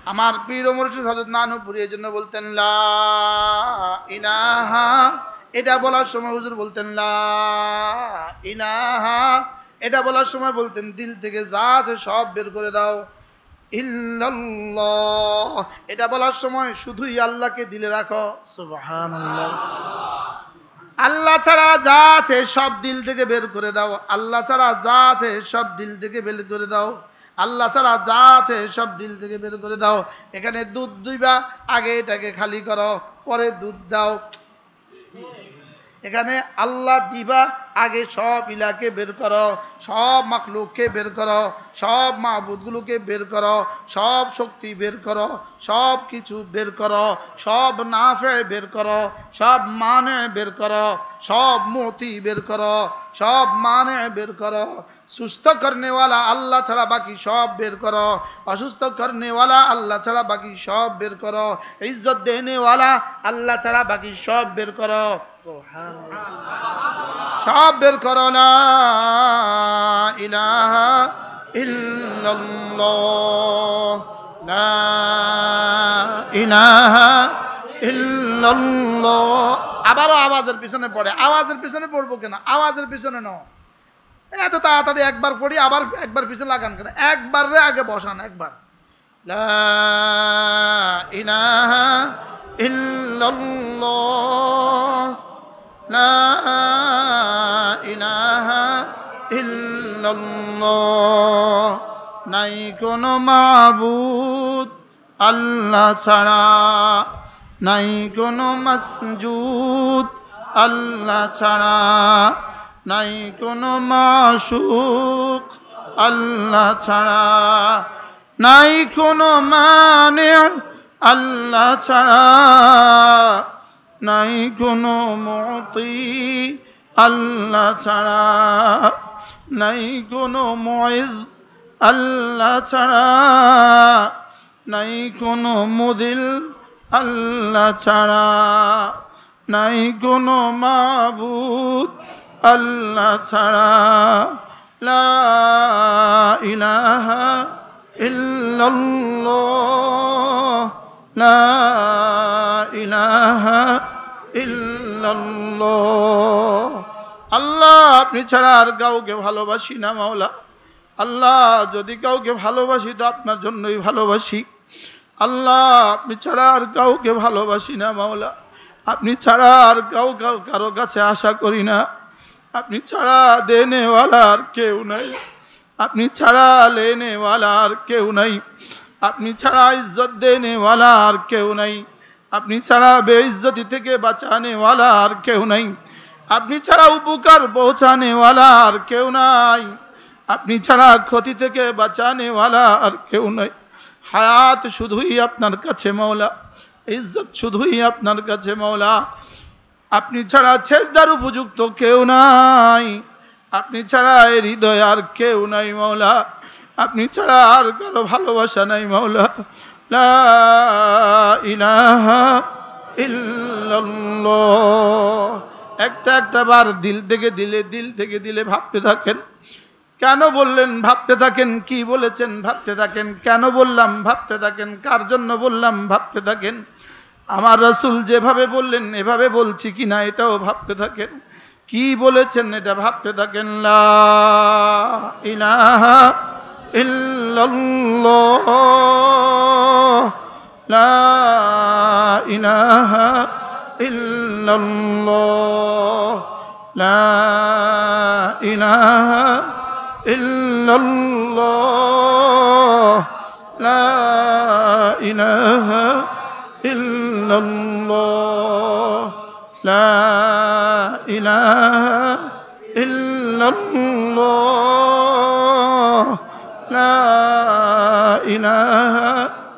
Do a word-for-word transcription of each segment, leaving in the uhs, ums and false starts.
আমার পীর ও মুর্শিদ হযরত নানুপুরি এই জন্য বলতেন লা ইলাহা, এটা বলার সময় হুজুর বলতেন লা ইলাহা, এটা বলার সময় বলতেন দিল থেকে যা আছে সব বের করে দাও, ইল্লাল্লাহ, এটা বলার সময় শুধুই আল্লাহকে দিলে রাখো, সুবহানাল্লাহ। আল্লাহ ছাড়া যা আছে সব দিল থেকে বের করে দাও, আল্লাহ ছাড়া যা আছে সব দিল থেকে বের করে দাও, আল্লাহ ছাড়া যা আছে সব দিল থেকে বের করে দাও। এখানে দুধ দুইবা, আগে এটাকে খালি করো, পরে দুধ দাও। এখানে আল্লাহ দিবা, আগে সব ইলাকে বের করো, সব মাখলুককে বের করো, সব মাহবুদগুলোকে বের করো, সব শক্তি বের করো, সব কিছু বের করো, সব নাফে বের করো, সব মানে বের করো, সব মতি বের করো, সব মানে বের করো। সুস্থ করনেওয়ালা আল্লাহ ছাড়া বাকি সব বের করো, অসুস্থ করনেওয়ালা আল্লাহ ছাড়া বাকি সব বের করো, ইজ্জত দেনেওয়ালা আল্লাহ ছাড়া বাকি সব বের করো, সব বের করো। লা ইলাহা ইল্লাল্লাহ, লা ইলাহা ইল্লাল্লাহ। আবারও আওয়াজের পিছনে পড়ে, আওয়াজের পিছনে পড়বো কেন, আওয়াজের পিছনে ন, এত তাড়াতাড়ি একবার পড়ি আবার একবার পিছনে লাগান কেন, একবার রে আগে বসান, একবার। লা ইলাহা ইল্লাল্লাহ, লা ইলাহা ইল্লাল্লাহ, নাই কোনো মাবুদ আল্লাহ ছাড়া, নাই কোনো মাসজুদ আল্লাহ ছাড়া, নাই কোনো মাশুক আল্লাহ ছাড়া, নাই কোনো মানে আল্লাহ ছাড়া, নাই কোনো মুতি আল্লাহ ছাড়া, নাই কোনো মুইজ আল্লাহ ছাড়া, নাই কোনো মুদিল আল্লাহ ছাড়া, নাই কোনো মাবুদ আল্লাহ ছাড়া। লা ইলাহা ইল্লাল্লাহ, লা ইলাহা ইল্লাল্লাহ। আল্লাহ আপনি ছাড়া আর কাউকে ভালোবাসি না মাওলা, আল্লাহ যদি কাউকে ভালোবাসি তো আপনার জন্যই ভালোবাসি, আল্লাহ আপনি ছাড়া আর কাউকে ভালোবাসি না মাওলা, আপনি ছাড়া আর কাউ কাউ কারো কাছে আশা করি না, আপনি ছাড়া দেনেওয়ালা আর কেউ নাই, আপনি ছাড়া লেনেওয়ালা আর কেউ নাই, আপনি ছাড়া ইজ্জত দেনেওয়ালা আর কেউ নাই, আপনি ছাড়া বেইজ্জতি থেকে বাঁচানেওয়ালা আর কেউ নাই, আপনি ছাড়া উপকার পৌঁছানেওয়ালা আর কেউ নাই, আপনি ছাড়া ক্ষতি থেকে বাঁচানেওয়ালা আর কেউ নাই। হায়াত শুধুই আপনার কাছে মাওলা, ইজ্জত শুধুই আপনার কাছে মাওলা, আপনি ছাড়া সেজদার উপযুক্ত কেউ নাই, আপনি ছাড়া এর হৃদয় আর কেউ নাই মাওলা, আপনি ছাড়া আর কারো ভালোবাসা নাই মাওলা। লা ইলাহা ইল্লাল্লাহ। একটা একটা বার দিল থেকে দিলে দিল থেকে দিলে ভাবতে থাকেন, কেন বললেন ভাবতে থাকেন, কি বলেছেন ভাবতে থাকেন, কেন বললাম ভাবতে থাকেন, কার জন্য বললাম ভাবতে থাকেন, আমার রাসূল যেভাবে বললেন এভাবে বলছি কি না এটাও ভাবতে থাকেন, কি বলেছেন এটা ভাবতে থাকেন। লা ইলাহা ইল্লাল্লাহ, লা ইলাহা ইল্লাল্লাহ, লা ইলাহা ইল্লাল্লাহ, লা ইলাহা ইল্লাল্লাহ, লা ইলাহা ইল্লাল্লাহ, লা ইলাহা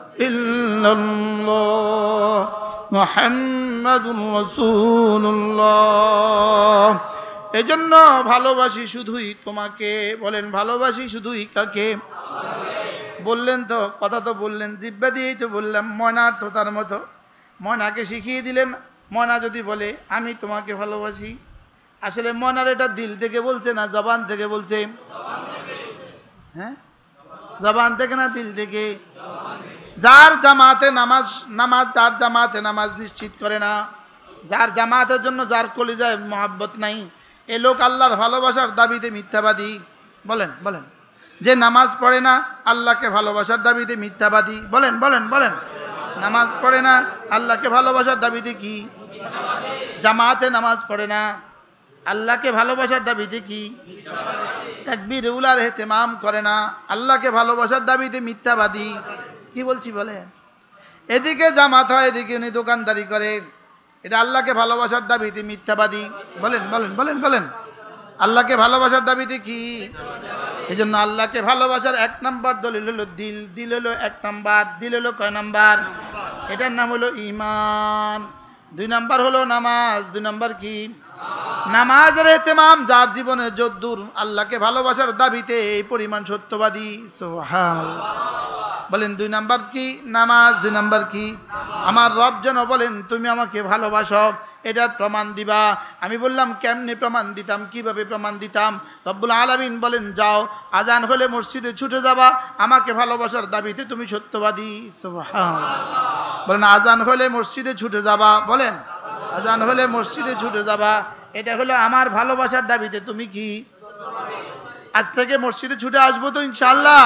ইল্লাল্লাহ, মুহাম্মাদুর রাসূলুল্লাহ। এজন্য ভালোবাসি শুধুই তোমাকে, বলেন ভালোবাসি শুধুই কাকে? বললেন তো, কথা তো বললেন, জিহ্বা দিয়েই তো বললাম, ময়নার তো তার মতো, ময়নাকে শিখিয়ে দিলেন, ময়না যদি বলে আমি তোমাকে ভালোবাসি, আসলে ময়নার এটা দিল থেকে বলছে না জবান থেকে বলছে? হ্যাঁ, জবান থেকে না দিল থেকে? যার জামাতে নামাজ নামাজ যার জামাতে নামাজ নিশ্চিত করে না, যার জামাতের জন্য যার কলিজায় মহাব্বত নাই, এ লোক আল্লাহর ভালোবাসার দাবিতে মিথ্যাবাদী। বলেন বলেন, যে নামাজ পড়ে না আল্লাহকে ভালোবাসার দাবিতে মিথ্যাবাদী। বলেন বলেন বলেন, নামাজ পড়ে না আল্লাহকে ভালোবাসার দাবিতে কি? জামাতে নামাজ পড়ে না আল্লাহকে ভালোবাসার দাবিতে কি? তাকবীর উলার ইহতিমাম করে না আল্লাহকে ভালোবাসার দাবিতে মিথ্যাবাদী। কি বলছি বলেন? এদিকে জামাত হয়, এদিকে উনি দোকানদারি করে, এটা আল্লাহকে ভালোবাসার দাবিতে মিথ্যাবাদী। বলেন বলেন বলেন বলেন, আল্লাহকে ভালোবাসার দাবিতে কি? এই জন্য আল্লাহকে ভালোবাসার এক নাম্বার দলিল হলো দিল। দিল হলো এক নাম্বার। দিল হলো কয় নাম্বার? এটার নাম হলো ঈমান। দুই নাম্বার হলো নামাজ। দুই নাম্বার কি? নামাজের ইহতিমাম। যার জীবনে যদ্দূর আল্লাহকে ভালোবাসার দাবিতে এই পরিমাণ সত্যবাদী, সুবহানাল্লাহ। বলেন দুই নাম্বার কি? নামাজ। দুই নাম্বার কি? আমার রব যেন বলেন তুমি আমাকে ভালোবাসো, এটার প্রমাণ দিবা। আমি বললাম কেমনে প্রমাণ দিতাম, কিভাবে প্রমাণ দিতাম? রব্বুল আলামিন বলেন যাও, আজান হলে মসজিদে ছুটে যাবা, আমাকে ভালোবাসার দাবিতে তুমি সত্যবাদী। সুবহানাল্লাহ। বলেন আজান হলে মসজিদে ছুটে যাবা। বলেন আজান হলে মসজিদে ছুটে যাবা, এটা হলো আমার ভালোবাসার দাবিতে তুমি কি? আজ থেকে মসজিদে ছুটে আসবো তো ইনশাআল্লাহ।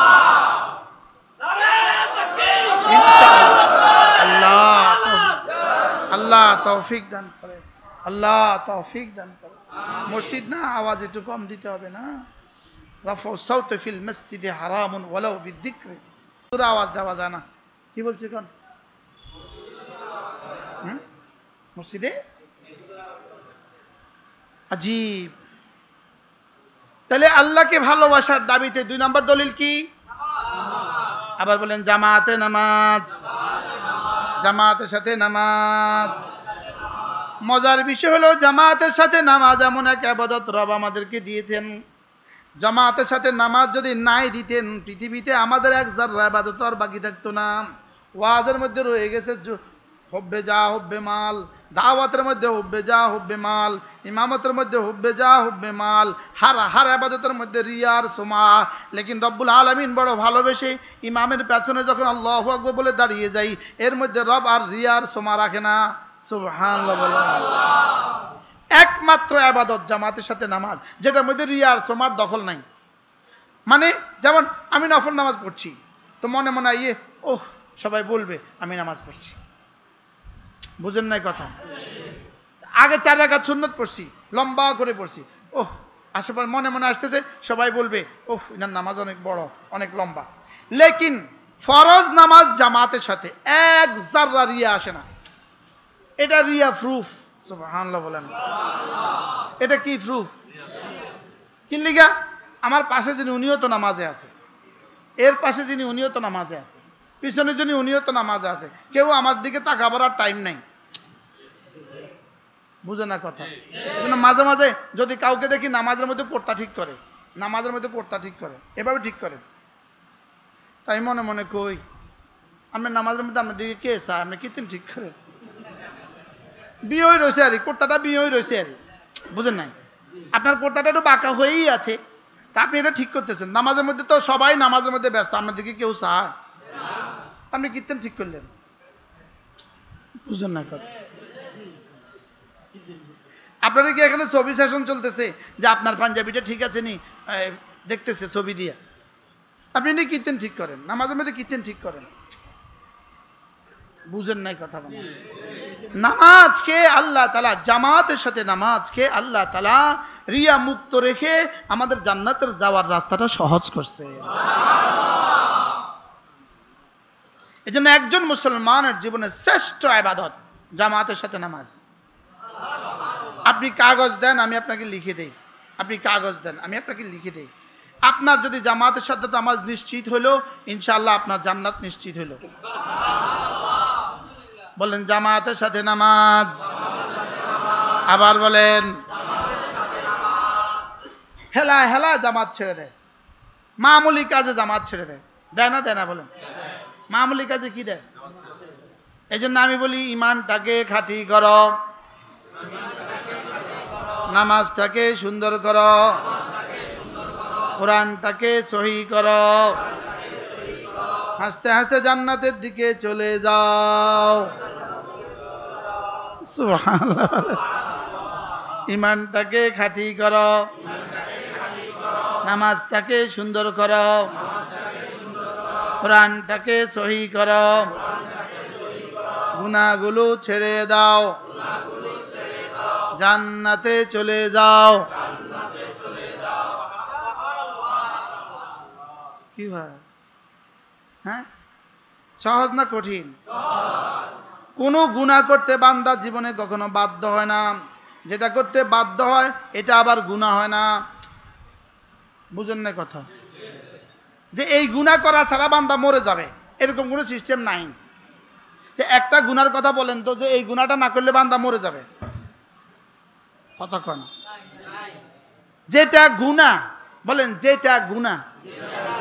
আল্লাহ আল্লাহ তৌফিক দান করে, আল্লাহ তৌফিক দান করে। মসজিদ না, আওয়াজ একটু কম দিতে হবে না। রাফউ সাউত ফিল মসজিদে হারামুন ওয়ালাউ বিযিকর। পুরো আওয়াজ দেওয়া যায় না। কি বলছে কোন? হুম মসজিদে আজীব। তাহলে আল্লাহকে ভালোবাসার দাবিতে দুই নম্বর দলিল কি? আবার বলেন জামাতে নামাজ। জামাতের সাথে নামাজ। মজার বিষয় হলো জামাতের সাথে নামাজ এমন এক ইবাদত রব আমাদেরকে দিয়েছেন। জামাতের সাথে নামাজ যদি নাই দিতেন, পৃথিবীতে আমাদের এক জাররা ইবাদত আর বাকি থাকতো না। ওয়াজের মধ্যে রয়ে গেছে হুব্বে যা হুব্বে মাল, দাওয়াতের মধ্যে হুব্বে যা হুব্বে মাল, ইমামতের মধ্যে হুব্বে যা হুব্বে মাল, হার হার ইবাদতের মধ্যে রিয়ার সোমা। লেকিন রব্বুল আলামিন বড় ভালোবেসে ইমামের পেছনে যখন আল্লাহু আকবার বলে দাঁড়িয়ে যাই, এর মধ্যে রব আর রিয়ার সোমা রাখে না। সুবহানাল্লাহ বলেন। একমাত্র ইবাদত জামাতের সাথে নামাজ, যেটার মধ্যে রিয়ার সোমার দখল নাই। মানে যেমন আমি নফল নামাজ পড়ছি, তো মনে মনে ইয়ে ওহ সবাই বলবে আমি নামাজ পড়ছি। বুঝেন নাই কথা? আগে চার রাকাত সুন্নত পড়ছি, লম্বা করে পড়ছি, ওহ আশেপাশে মনে মনে আসতেছে সবাই বলবে ওহ এনার নামাজ অনেক বড়, অনেক লম্বা। লেকিন ফরজ নামাজ জামাতের সাথে এক জাররা রিয়া আসে না। এটা রিয়া প্রুফ। সুবহানাল্লাহ বলেন। এটা কি প্রুফ? কি লিগা? আমার পাশে যিনি উনিও তো নামাজে আছে, এর পাশে যিনি উনিও তো নামাজে আছে, পিছনে যিনি উনিও তো নামাজে আছে। কেউ আমার দিকে তাকাবার আর টাইম নাই। বুঝে না কথা? মাঝে মাঝে যদি কাউকে দেখি নামাজের মধ্যে কোর্তা ঠিক করে, নামাজের মধ্যে কোর্তা ঠিক করে, এভাবে ঠিক করে, তাই মনে মনে কই আমরা নামাজের মধ্যে আপনার দিকে কে চায়, আপনি কীর্তন ঠিক করে বিয়ে হয়ে রয়েছে আর কোর্তাটা বিয়ে হয়ে রয়েছে আর। বুঝেন নাই? আপনার কোর্তাটা একটু বাঁকা হয়েই আছে, তা আপনি এটা ঠিক করতেছেন। নামাজের মধ্যে তো সবাই নামাজের মধ্যে ব্যস্ত, আপনার দিকে কেউ চায়, আপনি কীর্তন ঠিক করলেন। বুঝেন না কথা? আপনাদের কি এখানে ছবি সেশন চলতেছে যে আপনার পাঞ্জাবিটা ঠিক আছে নি, দেখতেছে ছবি দিয়ে, আপনি নি কীর্তন ঠিক করেন, নামাজের মধ্যে কীর্তন ঠিক করেন। বুঝেন নাই কথা বলেন? নামাজকে আল্লাহ তাআলা, জামাতের সাথে নামাজকে আল্লাহ তাআলা রিয়া মুক্ত রেখে আমাদের জান্নাতের যাওয়ার রাস্তাটা সহজ করছে। এজন্য একজন মুসলমানের জীবনে শ্রেষ্ঠ ইবাদত জামাতের সাথে নামাজ। আপনি কাগজ দেন আমি আপনাকে লিখে দেই, আপনি কাগজ দেন আমি আপনাকে লিখে দেই। আপনার যদি জামাতের সাথে নামাজ নিশ্চিত হলো, ইনশাআল্লাহ আপনার জান্নাত নিশ্চিত হলো। বলেন জামাতের সাথে নামাজ। আবার বলেন হেলা হেলা জামাত ছেড়ে দেয়, মামুলি কাজে জামাত ছেড়ে দেয়। দেয় না? দেয় না? বলেন মামুলি কাজে কি দেয়? এই জন্য আমি বলি ইমানটাকে খাঁটি করো, নামাজটাকে সুন্দর করো, কোরআনটাকে সহি করো, হাসতে হাসতে জান্নাতের দিকে চলে যাও। সুবহানাল্লাহ। ইমানটাকে খাঁটি করো, নামাজটাকে সুন্দর করো, কোরআনটাকে সহি করো, গুনাহগুলো ছেড়ে দাও, জান্নাতে চলে যাও। কি ভাই, হ্যাঁ সহজ না কঠিন? কোনো গুনাহ করতে বান্দা জীবনে কখনো বাধ্য হয় না, যেটা করতে বাধ্য হয় এটা আবার গুনাহ হয় না। বুঝেন না কথা? যে এই গুনাহ করা ছাড়া বান্দা মরে যাবে এরকম কোনো সিস্টেম নাই। যে একটা গুনার কথা বলেন তো, যে এই গুনাহটা না করলে বান্দা মরে যাবে, কতক্ষণ? যেটা গুনাহ বলেন, যেটা গুনাহ